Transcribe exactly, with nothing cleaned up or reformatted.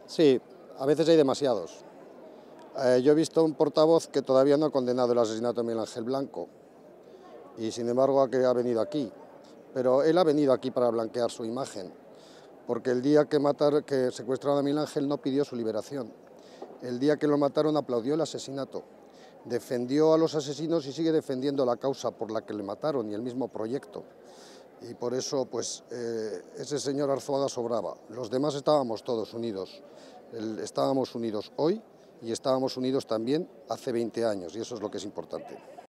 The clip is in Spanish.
Sí, a veces hay demasiados. Eh, yo he visto un portavoz que todavía no ha condenado el asesinato de Miguel Ángel Blanco y sin embargo ha, que ha venido aquí. Pero él ha venido aquí para blanquear su imagen, porque el día que, matar, que secuestraron a Miguel Ángel no pidió su liberación. El día que lo mataron aplaudió el asesinato, defendió a los asesinos y sigue defendiendo la causa por la que le mataron y el mismo proyecto. Y por eso, pues, eh, ese señor Arzuaga sobraba. Los demás estábamos todos unidos. El, estábamos unidos hoy y estábamos unidos también hace veinte años, y eso es lo que es importante.